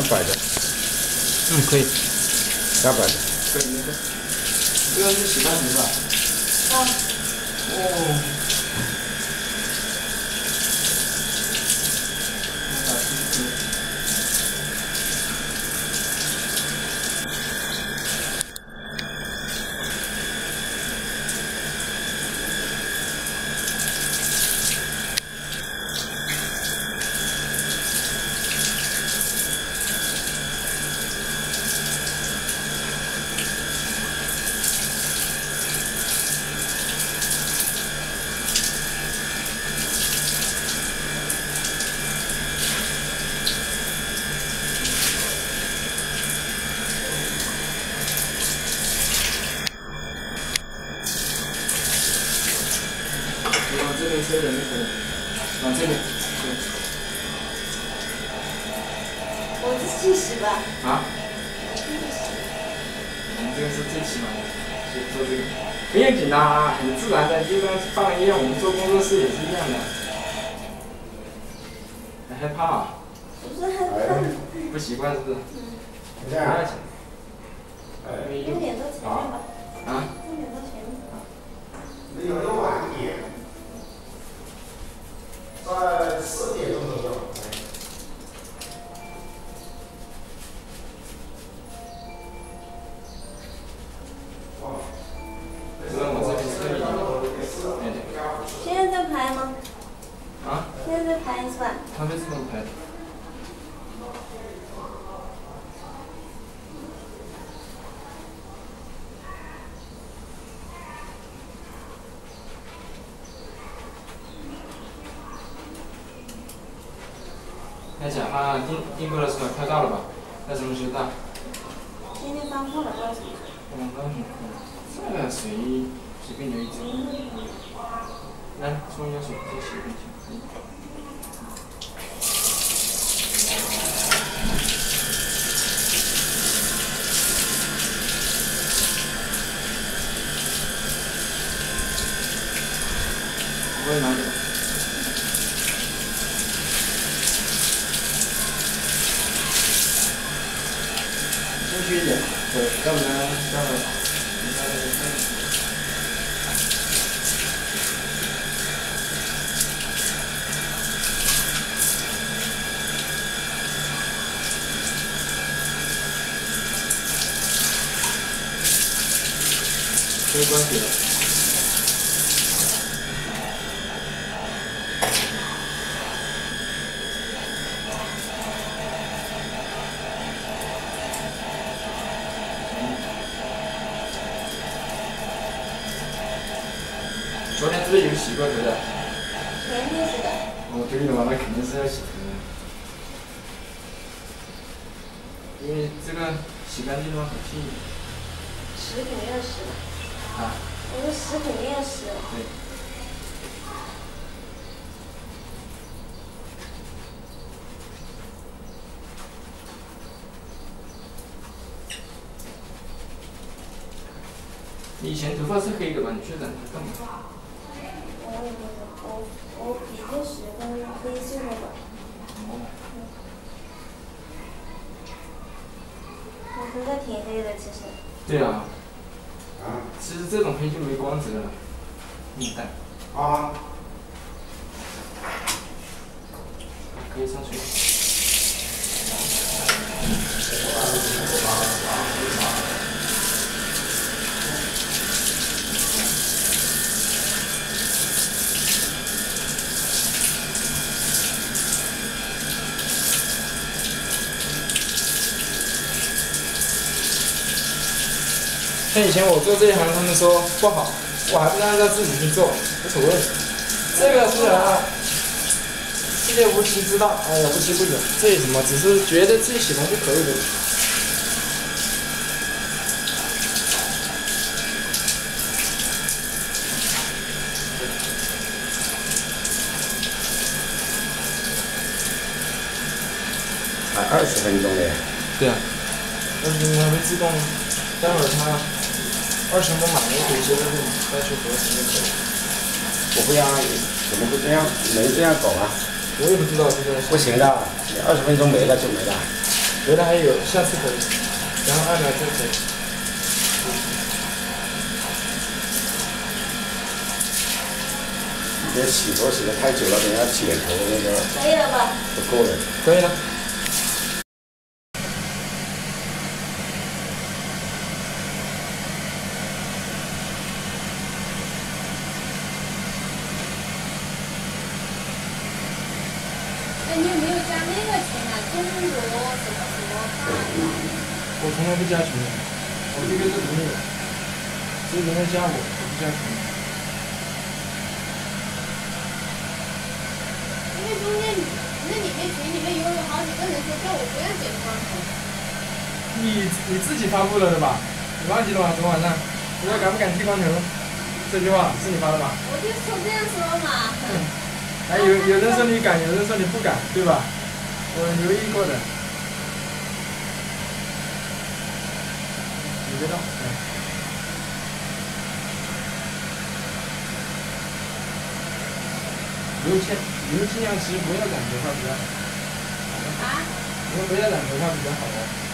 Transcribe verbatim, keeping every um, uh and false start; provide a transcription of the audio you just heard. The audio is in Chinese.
百的。 嗯，可以。 两百的。 可以，那个。这个是洗半皮吧？ 啊。 哦。 往这边吹点就可以，往这边，对。 我自己洗吧。 啊？ 我自己洗。 我们这个是最起码的，就做这个，不要紧的，很自然的，就跟放一样，我们做工作室也是一样的。很害怕啊？ 不是害怕。 不习惯是不是？ 嗯。 不要紧。 用点到前面吧。 啊？ 用点到前面。 那有的晚一点，在四点钟左右。哦。 那我这边是一，哎对。 现在在拍吗？ 啊？ 现在在拍是吧？ 它会自动拍的。 看一下啊，订订购的时候快到了吧？在什么时候到？ 今天发货了，多少钱？ 嗯，那很快。这个随随便留一张。来，冲一下水，再洗一下。我也拿这个。 进去一点，对，要不然要不然，你看这个。没关系的。昨天是不是有洗过头的？ 前天洗的。 哦，对了嘛，那肯定是要洗头的，因为这个洗干净的话好记。 洗肯定要洗的。 啊？ 我说洗肯定要洗的。 对。你以前头发是黑的吧？你去染它干嘛？ 我也不知道，我我比较喜欢黑色的吧。 哦。 我头发挺黑的，其实。 对啊。啊。其实这种黑就没光泽了，你看。啊。可以上水。像以前我做这一行，他们说不好，我还不让他自己去做，无所谓。这个是啊，世界无奇之大，哎呀，无奇不有。这有什么？只是觉得自己喜欢就可以了。 还二十分钟嘞。 对啊，二十分钟还会自动。 待会儿它二十分钟满了，可以接着用，再去合成就可以。 我不要，怎么会这样？没这样搞啊？ 我也不知道这个。 不行的，你二十分钟没了就没了。 回来还有，下次可以，然后按了就可以。 你这洗头洗的太久了，等下洗脸头那个可以了吧？ 不够了。 可以了。 哎，你有没有加那个群啊？中国什么什么饭？ 我从来不加群的，我这个是独立的，只有人加我，我不加群。 因为中间那里面群里面有有好几个人说叫我不要剪光头。 你你自己发布了的吧？你忘记了吗？昨晚上，你说敢不敢剃光头？这句话是你发的吧？ 我就说这样说嘛。 哎，有有人说你敢，有人说你不敢，对吧？我留意过的。你别动，嗯。以后尽以后尽量其实不要染头发比较好。 啊？ 以后不要染头发比较好哦。